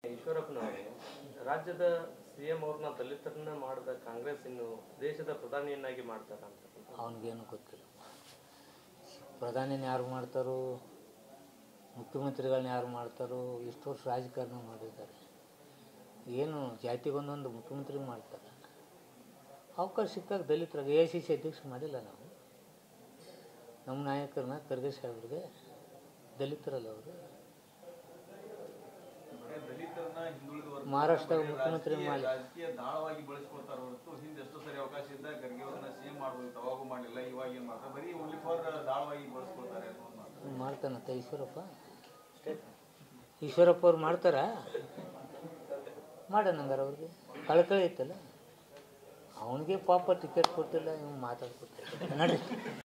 ಈಶ್ವರಪ್ಪನವರು ರಾಜ್ಯದ ಸಿಎಂ ಅವ್ರನ್ನ ದಲಿತರನ್ನ ಮಾಡಿದ ಕಾಂಗ್ರೆಸ್ ಇನ್ನು ದೇಶದ ಪ್ರಧಾನಿಯನ್ನಾಗಿ ಮಾಡ್ತಾರ ಅಂತ ಅವನಿಗೇನು ಗೊತ್ತಿಲ್ಲ. ಪ್ರಧಾನಿನ ಯಾರು ಮಾಡ್ತಾರೋ, ಮುಖ್ಯಮಂತ್ರಿಗಳನ್ನ ಯಾರು ಮಾಡ್ತಾರೋ, ಇಷ್ಟು ವರ್ಷ ರಾಜಕಾರಣ ಮಾಡಿದ್ದಾರೆ. ಏನು ಜಾತಿಗೊಂದೊಂದು ಮುಖ್ಯಮಂತ್ರಿ ಮಾಡ್ತಾರೆ. ಅವಕಾಶ ಸಿಕ್ಕಾಗ ದಲಿತರಾಗ AICC ಅಧ್ಯಕ್ಷ ಮಾಡಿಲ್ಲ ನಾವು. ನಮ್ಮ ನಾಯಕರನ್ನ ಖರ್ಗೆ ಸಾಹೇಬ್ರಿಗೆ ದಲಿತರಲ್ಲ ಅವರು. ಮಹಾರಾಷ್ಟ್ರದ ಮುಖ್ಯಮಂತ್ರಿ ಮಾಡಿ ರಾಜಕೀಯ ದಾಳವಾಗಿ ಬಳಸ್ಕೊಳ್ತಾರೆ ಹೊರತು ಹಿಂದೆ ಎಷ್ಟು ಸರಿ ಅವಕಾಶ ಇದ್ದ ಖರ್ಗೆ ಅವರನ್ನ CM ಮಾಡಬಹುದು, ಅವಾಗೂ ಮಾಡಲಿಲ್ಲ, ಇವಾಗ ಏನು ಮಾಡ್ತಾರೆ, ಬರೀ ಓನ್ಲಿ ಫಾರ್ ದಾಳವಾಗಿ ಬಳಸ್ಕೊಳ್ತಾರೆ ಮಾಡ್ತಾನಂತ ಈಶ್ವರಪ್ಪ ಅವ್ರು ಮಾಡ್ತಾರ. ಮಾಡೋಣಂಗಾರ ಅವ್ರಿಗೆ ಕಳಕಳಿ ಇತ್ತಲ್ಲ. ಅವನಿಗೆ ಪಾಪ ಟಿಕೆಟ್ ಕೊಟ್ಟಿಲ್ಲ, ಇವ್ನು ಮಾತಾಡ್ಕೊತಾರೆ ನಡ್ರಿ.